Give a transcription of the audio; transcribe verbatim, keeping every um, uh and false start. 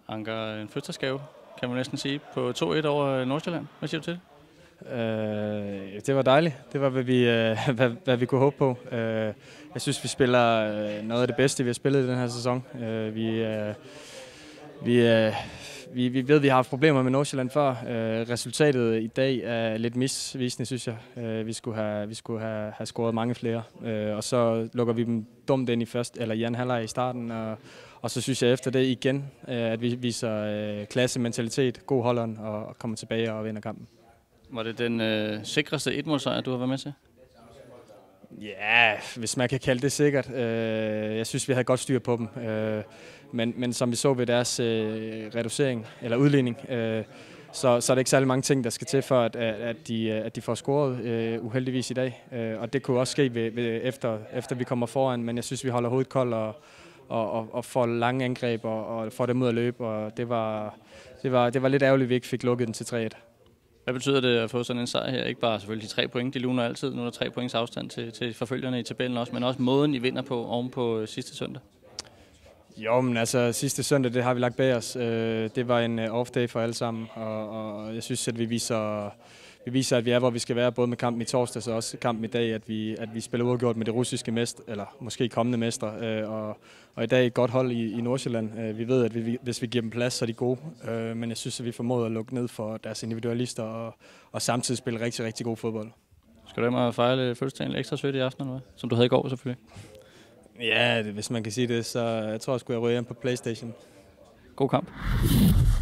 Anker, en fødselsdagsgave, kan man næsten sige, på to et over Nordsjælland. Hvad siger du til det? Øh, det var dejligt. Det var, hvad vi, øh, hvad, hvad vi kunne håbe på. Øh, jeg synes, vi spiller øh, noget af det bedste, vi har spillet i den her sæson. Øh, vi, øh, vi, øh, vi, vi ved, at vi har haft problemer med Nordsjælland før. Øh, resultatet i dag er lidt misvisende, synes jeg. Øh, vi skulle have, vi skulle have, have scoret mange flere. Øh, og så lukker vi dem dumt ind i første, eller i anden halvleg i starten. Og, og så synes jeg efter det igen, øh, at vi viser øh, klasse, mentalitet, god holdånd og, og kommer tilbage og vinder kampen. Var det den øh, sikreste etmålsejr, du har været med til? Ja, hvis man kan kalde det sikkert. Jeg synes, vi havde godt styr på dem. Men, men som vi så ved deres reducering eller udligning, så, så er det ikke særlig mange ting, der skal til for, at, at, de, at de får scoret uheldigvis i dag. Og det kunne også ske ved, ved, efter, efter vi kommer foran, men jeg synes, vi holder hovedet koldt og, og, og får lange angreb og, og får dem ud at løbe. Og det var, det var, det var lidt ærgerligt, at vi ikke fik lukket den til tre et. Hvad betyder det at få sådan en sejr her? Ikke bare selvfølgelig de tre point, de luner altid. Nu er der tre points afstand til, til forfølgerne i tabellen også, men også måden, I vinder på oven på sidste søndag. Jo, men altså sidste søndag, det har vi lagt bag os. Det var en off-day for alle sammen, og, og jeg synes, at vi viser, vi viser, at vi er, hvor vi skal være, både med kampen i torsdag og også kampen i dag, at vi, at vi spiller uafgjort med det russiske mestre, eller måske kommende mestre, og, og i dag et godt hold i, i Nordsjælland. Vi ved, at vi, hvis vi giver dem plads, så er de gode, men jeg synes, at vi formåede at lukke ned for deres individualister og, og samtidig spille rigtig, rigtig god fodbold. Skal du hjem og fejle fødselsdagen ekstra sødt i aften, eller hvad? Som du havde i går selvfølgelig? Ja, hvis man kan sige det, så jeg tror jeg, skulle jeg ryge hjem på PlayStation. God kamp.